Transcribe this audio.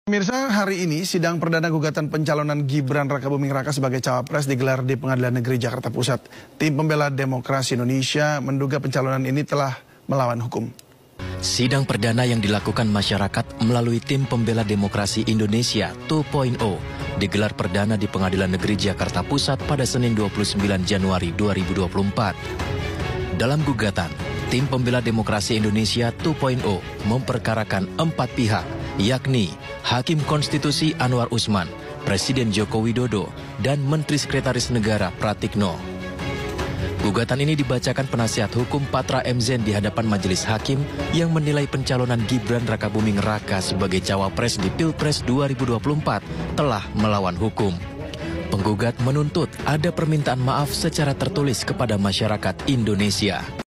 Pemirsa, hari ini sidang perdana gugatan pencalonan Gibran Rakabuming Raka sebagai cawapres digelar di Pengadilan Negeri Jakarta Pusat. Tim pembela demokrasi Indonesia menduga pencalonan ini telah melawan hukum. Sidang perdana yang dilakukan masyarakat melalui Tim Pembela Demokrasi Indonesia 2.0 digelar perdana di Pengadilan Negeri Jakarta Pusat pada Senin 29 Januari 2024. Dalam gugatan, Tim Pembela Demokrasi Indonesia 2.0 memperkarakan 4 pihak, yakni Hakim Konstitusi Anwar Usman, Presiden Joko Widodo, dan Menteri Sekretaris Negara Pratikno. Gugatan ini dibacakan penasihat hukum Patra M. Zen di hadapan majelis hakim yang menilai pencalonan Gibran Rakabuming Raka sebagai cawapres di Pilpres 2024 telah melawan hukum. Penggugat menuntut ada permintaan maaf secara tertulis kepada masyarakat Indonesia.